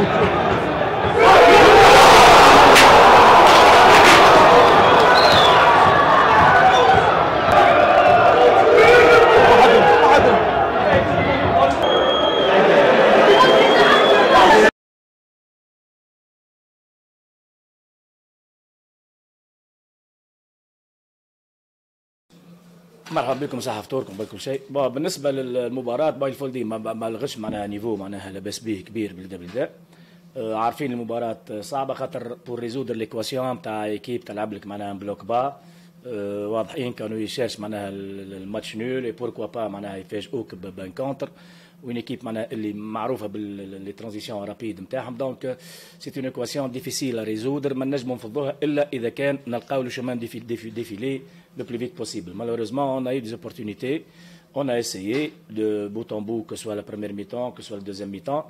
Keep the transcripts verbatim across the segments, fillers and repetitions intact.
مرحبا بكم، صحة فطوركم بكل شيء. بالنسبة للمباراة باي الفول دي ما لغش معناها نيفو معناها لاباس به كبير بالدا بالدا. عارفين المباراة صعبة خاطر بور ريزودر ليكواسيون تاع ايكيب تلعب لك معناها بلوك با. واضحين كانوا يشارش معناها الماتش نول اي بوركوا با معناها يفاجئوك بان كونتر، وين ايكيب معناها اللي معروفه باللي ترانزيسيون رابيد نتاعهم. دونك سيت اون ايكواسيون ديفيسيل ا ريزودر، ما نجموا نفضوها الا اذا كان نلقاو لو شومان ديفيلي le plus vite possible. Malheureusement, on a eu des opportunités. On a essayé de bout en bout, que ce soit la première mi-temps, que ce soit le deuxième mi-temps.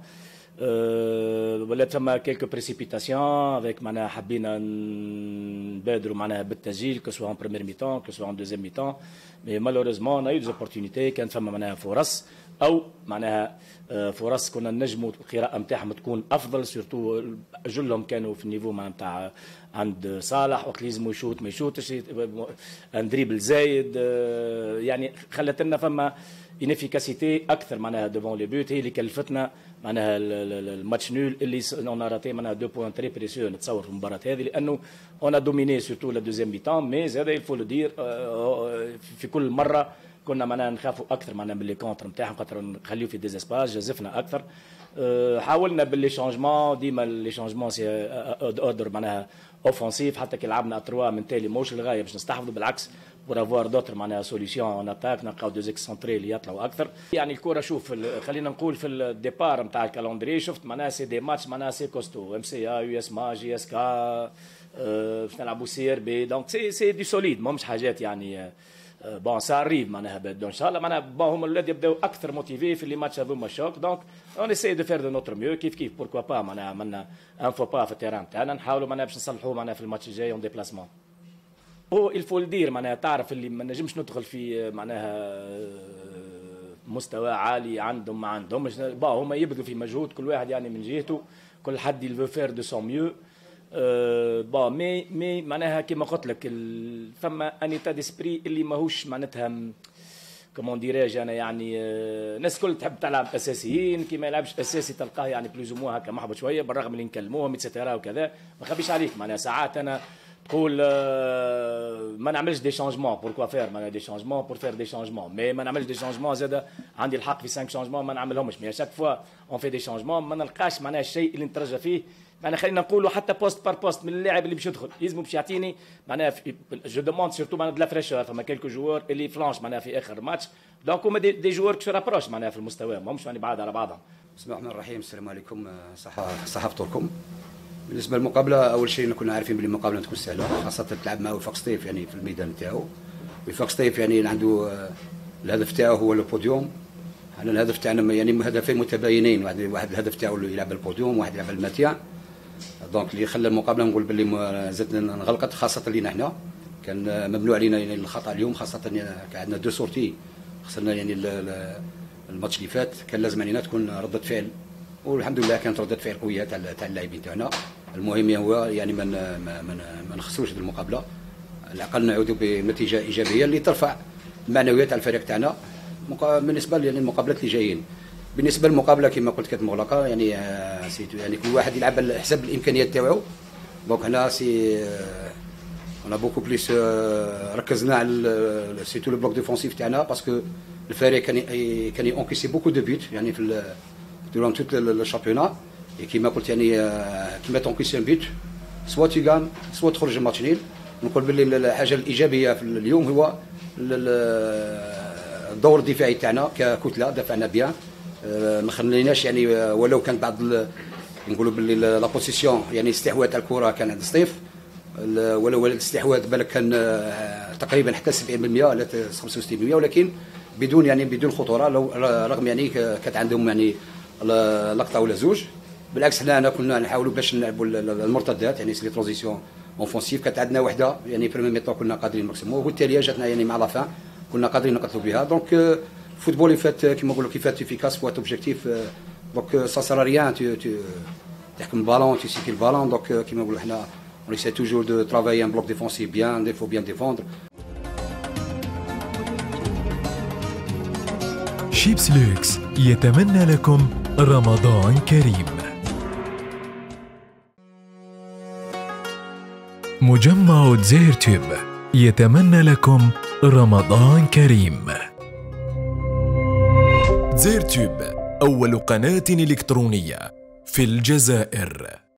ولات ثم quelques précipitations avec معناها حبينا نبادروا معناها بالتسجيل que soit en première mi-temps, que soit en deuxième mi-temps. Mais malheureusement, on a eu des opportunités. كان ثم معناها فرص او معناها فرص كنا نجموا القراءه نتاعهم تكون افضل، سورتو جلهم كانوا في النيفو نتاع عند صالح وقت لازم يشوت ما يشوتش، دريبل زايد، يعني خلت لنا فما انفيكاسيتي اكثر معناها ديفون لي بوت، هي اللي كلفتنا معناها الماتش نول اللي اون راتي معناها دو بوان تري بريسيو نتصور في المباراه هذه، لانه اون دوميني سورتو لا دوزيام ميتون. مي زاد يلفو لو دير في كل مره كنا معناها نخافوا اكثر معناها من لي كونتر نتاعهم خاطر نخليو في ديزاسباس، جازفنا اكثر. حاولنا باللي شونجمون، ديما لي شونجمون سي اوردر معناها اوفونسيف، حتى كي لعبنا اتروا من تالي موش الغايه باش نستحفظوا، بالعكس بور افوار دوتر معناها سوليسيون اون اتاك، نلقاو دو زيكسونتري اللي يطلعوا اكثر. يعني الكره شوف خلينا نقول في الديبار نتاع الكالندري شفت معناها سي دي ماتش معناها سي كوستو، ام سي ا يو اس ما جي اس كا باش نلعبوا سي ار بي، دونك سي سي دي سوليد ماهمش حاجات يعني بون سا اريف معناها بدو ان شاء الله معناها بون هما الاولاد يبداو اكثر موتيفي في لي ماتش هذوما شوك. دونك اون اساي دو فير دو نوتر ميو كيف كيف بوركوا با معناها عملنا ان فو با في التيران تاعنا، نحاولوا معناها باش نصلحوه معناها في الماتش الجاي اون ديبلاسمون. هو الفو الدير معناها تعرف اللي ما نجمش ندخل في معناها مستوى عالي عندهم ما عندهمش، بون هما يبذلوا في مجهود كل واحد يعني من جهته، كل حد يلفو فير دو سون ميو. أه بون مي مي معناها كيما قلت لك فما ان ايتا ديسبري اللي ماهوش معناتها كومون ديراج انا يعني أه الناس الكل تحب تلعب اساسيين، كي ما يلعبش اساسي تلقاه يعني بلوز مو هكا محبط شويه، بالرغم اللي نكلموهم اتسيتيرا وكذا. ما نخبيش عليك معناها ساعات انا تقول أه ما نعملش دي شانجمون بوركوا فير معناها دي شانجمون بور فير دي شانجمون، مي ما نعملش دي شانجمون زاد عندي الحق في خمسة شانجمون ما نعملهمش، مي شاك فوا اون في دي شانجمون ما نلقاش معناها الشيء اللي نترجى فيه. معناها خلينا نقولوا حتى بوست بار بوست من اللاعب اللي باش يدخل يلزم باش يعطيني معناها جو دوموند سورتو معناها دلا فريشور، فما كيلكو جوار اللي فلانش معناها في اخر ماتش، دونك هما دي, دي جوار كسو رابروش معناها في المستوى ماهمش يعني بعاد على بعضهم. بسم الله الرحمن الرحيم، السلام عليكم، صحة صحة فطوركم. بالنسبة للمقابلة أول شيء كنا عارفين بلي المقابلة تكون سهلة، خاصة تلعب مع وفاق سطيف يعني في الميدان تاعو. وفاق سطيف يعني عنده الهدف تاعو هو البوديوم، احنا الهدف تاعنا يعني هدفين متباينين، واحد واحد الهدف تاعو اللي يلعب البوديوم وواحد يلعب الماتيان. دونك اللي خلى المقابله نقول باللي زدنا انغلقت، خاصه لينا حنا كان ممنوع علينا يعني الخطا اليوم، خاصه كان عندنا دو سورتي خسرنا يعني الماتش اللي فات، كان لازم علينا تكون رده فعل، والحمد لله كانت رده فعل قويه تاع تاع اللاعبين تاعنا. المهم هو يعني ما ما ما نخسروش المقابله، على الاقل نعودوا بنتيجه ايجابيه اللي ترفع المعنويات تاع الفريق تاعنا بالنسبه للمقابلات اللي جايين. بالنسبه للمقابله كما قلت كانت مغلقه، يعني سيتو يعني كل واحد يلعب على حسب الامكانيات تاعو. دونك هنا سي انا بوكو بليس ركزنا على سيتو لو بلوك ديفونسيف تاعنا، باسكو الفريق كان كان يونكيسي بوكو دو بيت يعني في دوران توت الشامبيونات، كما قلت يعني كما تونكيسي ان بيت سوا تيغان سوا تخرج الماتش نيل. نقول باللي الحاجه الايجابيه في اليوم هو الدور الدفاعي تاعنا ككتله، دافعنا بيان، ما خليناش يعني ولو كان بعض نقولوا باللي لا بوزيسيون يعني استحواذ تاع الكره كان عند سطيف، ولو الاستحواذ بالك كان تقريبا حتى سبعين بالمئة ولا خمسة وستين بالمئة، ولكن بدون يعني بدون خطوره، لو رغم يعني كانت عندهم يعني لقطه ولا زوج. بالعكس حنا انا كنا نحاولوا باش نلعبوا المرتدات يعني سي لي ترانزيسيون اونفونسيف، كانت عندنا وحده يعني بريمي ميطون كنا قادرين ماكسيموم، والتاليه جاتنا يعني مع لافان كنا قادرين نقتلوا بها. دونك فوتبول فات كيما نقولوا كيفات افيكاس فوات اوبجيكتيف، دونك سا سار ريان يحكم البالون تيسيكي البالون. دونك كيما نقولوا حنا on essaie toujours de travailler un bloc défensif bien, il faut bien défendre. شيبس لوكس يتمنى لكم رمضان كريم. مجمع زيرتوب يتمنى لكم رمضان كريم. زيرتوب أول قناة إلكترونية في الجزائر.